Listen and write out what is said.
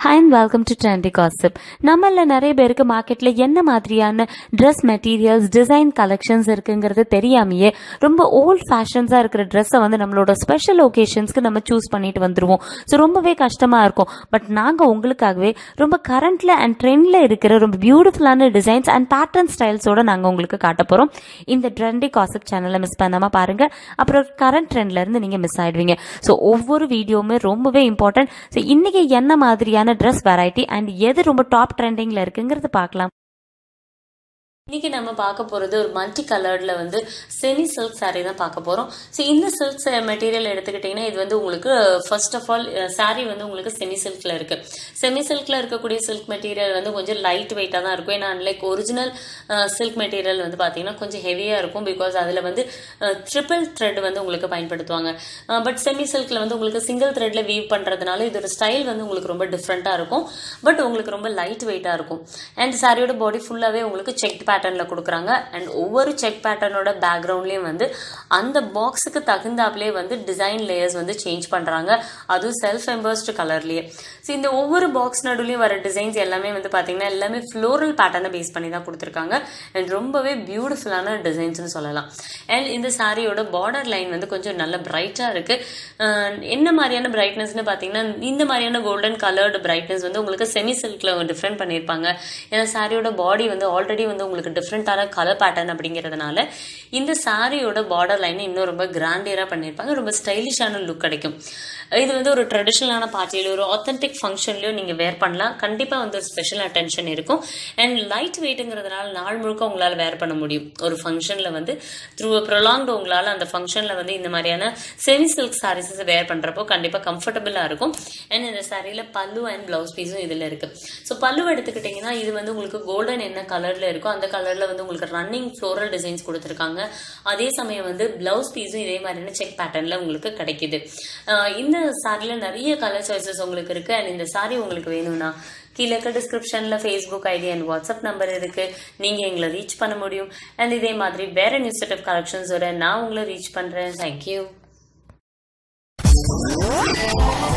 Hi and welcome to Trendy Gossip. நம்மள நிறைய பேருக்கு மார்க்கெட்ல என்ன மாதிரியான ட்ரெஸ் மெட்டீரியல்ஸ் டிசைன் கலெக்ஷன்ஸ் இருக்குங்கிறது தெரியாமையே ரொம்ப ஓல்ட் ஃபேஷன்ஸா இருக்கிற ட்ரெஸ்ஸை வந்து நம்மளோட ஸ்பெஷல் ஒகேஷன்ஸ்க்கு நம்ம சூஸ் பண்ணிட்டு வந்துருவோம். ஸோ ரொம்பவே கஷ்டமா இருக்கும். பட் நாங்கள் உங்களுக்காகவே ரொம்ப கரண்ட்ல அண்ட் ட்ரெண்ட்ல இருக்கிற ரொம்ப பியூட்டிஃபுல்லான டிசைன்ஸ் அண்ட் பேட்டர்ன் ஸ்டைல்ஸோட நாங்கள் உங்களுக்கு காட்ட போறோம். இந்த ட்ரெண்டி காசிப் சேனலை மிஸ் பண்ணாம பாருங்க. அப்புறம் கரண்ட் ட்ரெண்ட்ல இருந்து நீங்க மிஸ் ஆயிடுவீங்க. ஸோ ஒவ்வொரு வீடியோவுமே ரொம்பவே இம்பார்ட்டன்ட். ஸோ இன்னைக்கு என்ன மாதிரியான ட்ரெஸ் வெரைட்டி அண்ட் எது ரொம்ப டாப் ட்ரெண்டிங்ல இருக்குங்கிறது பார்க்கலாம். இன்னைக்கு நம்ம பார்க்க போறது ஒரு மல்டி கலர்ல வந்து செமி சில்க் சாரி தான் பார்க்க போறோம். ஸோ இந்த சில்க் மெட்டீரியல் எடுத்துக்கிட்டீங்கன்னா இது வந்து உங்களுக்கு ஃபர்ஸ்ட் ஆஃப் ஆல் சாரி வந்து உங்களுக்கு செமி சில்க்ல இருக்கு. செமி சில்க்ல இருக்கக்கூடிய சில்க் மெட்டீரியல் வந்து கொஞ்சம் லைட் வெயிட்டா தான் இருக்கும். ஏன்னா அன்லைக் ஒரிஜினல் சில்க் மெட்டீரியல் வந்து பாத்தீங்கன்னா கொஞ்சம் ஹெவியா இருக்கும். பிகாஸ் அதுல வந்து ட்ரிபிள் த்ரெட் வந்து உங்களுக்கு பயன்படுத்துவாங்க. பட் செமி சில்க்ல வந்து உங்களுக்கு சிங்கிள் த்ரெட்ல வீவ் பண்றதுனால இதோட ஸ்டைல் வந்து உங்களுக்கு ரொம்ப டிஃப்ரெண்டா இருக்கும். பட் உங்களுக்கு ரொம்ப லைட் வெயிட்டா இருக்கும். அண்ட் சாரியோட பாடி ஃபுல்லாவே உங்களுக்கு செக் பேட்டர்ன்ல கொடுக்குறாங்க. அண்ட் ஒவ்வொரு செக் பேட்டர்னோட பேக்ரவுண்ட்லயும் வந்து அந்த பாக்ஸுக்கு தகுந்தாப்லயே வந்து டிசைன் லேயர்ஸ் வந்து சேஞ்ச் பண்றாங்க. அதுவும் செல்ஃப் எம்பர்ஸ்டு கலர்லயே. ஸோ இந்த ஒவ்வொரு பாக்ஸ் நடுவுலயும் வர டிசைன்ஸ் எல்லாமே வந்து பாத்தீங்கன்னா எல்லாமே ஃப்ளோரல் பேட்டர்னை பேஸ் பண்ணி தான் கொடுத்துருக்காங்க. அண்ட் ரொம்பவே பியூட்டிஃபுல்லான டிசைன்ஸ்னு சொல்லலாம். அண்ட் இந்த சாரியோட பார்டர் லைன் வந்து கொஞ்சம் நல்ல பிரைட்டா இருக்கு. என்ன மாதிரியான பிரைட்னஸ்னு பாத்தீங்கன்னா இந்த மாதிரியான கோல்டன் கலர்டு பிரைட்னஸ் வந்து உங்களுக்கு செமி சில்க்ல டிஃப்ரெண்ட் பண்ணிருப்பாங்க. ஏன்னா சாரியோட பாடி வந்து ஆல்ரெடி வந்து உங்களுக்கு டிஃப்ரெண்டான கலர் பேட்டர்ன் அப்படிங்கிறதுனால இந்த சாரியோட பார்டர் லைன் இன்னும் ரொம்ப கிராண்டியரா பண்ணிருப்பாங்க. ரொம்ப ஸ்டைலிஷான லுக் கிடைக்கும். இது வந்து ஒரு ட்ரெடிஷனலான பார்ட்டியில ஒரு ஆத்தென்டிக் ஃபங்க்ஷன்லயும் நீங்க வேர் பண்ணலாம். கண்டிப்பா வந்து ஒரு ஸ்பெஷல் அட்டென்ஷன் இருக்கும். அண்ட் லைட் வெயிட்ங்கிறதுனால நாள் முழுக்க உங்களால வேர் பண்ண முடியும். ஒரு ஃபங்க்ஷன்ல வந்து த்ரூ ப்ரொலாங்டு உங்களால அந்த ஃபங்க்ஷன்ல வந்து இந்த மாதிரியான செமி சில்க் சாரீஸ் வேர் பண்றப்போ கண்டிப்பா கம்ஃபர்டபுளா இருக்கும். அண்ட் இந்த சாரியில பல்லு அண்ட் பிளவுஸ் பீஸும் இதுல இருக்கு. ஸோ பல்லு எடுத்துக்கிட்டீங்கன்னா இது வந்து உங்களுக்கு கோல்டன் என்ன கலர்ல இருக்கும் அந்த கலர்ல வந்து உங்களுக்கு ரன்னிங் ஃப்ளோரல் டிசைன்ஸ் கொடுத்துருக்காங்க. அதே சமயம் வந்து பிளவுஸ் பீஸும் இதே மாதிரியான செக் பேட்டர்ன்ல உங்களுக்கு கிடைக்குது. இந்த சாரில நிறைய கலர் சாய்ஸஸ் உங்களுக்கு இருக்கு. அண்ட் இந்த சாரி உங்களுக்கு வேணும்னா கீழே இருக்க டிஸ்கிரிப்ஷன்ல Facebook ID and WhatsApp number இருக்கு. நீங்க எங்களை ரீச் பண்ண முடியும். அண்ட் இதே மாதிரி வேற நியூ செட் ஆஃப் கலெக்ஷன்ஸோட நான் உங்களை ரீச் பண்றேன். தேங்க்யூ.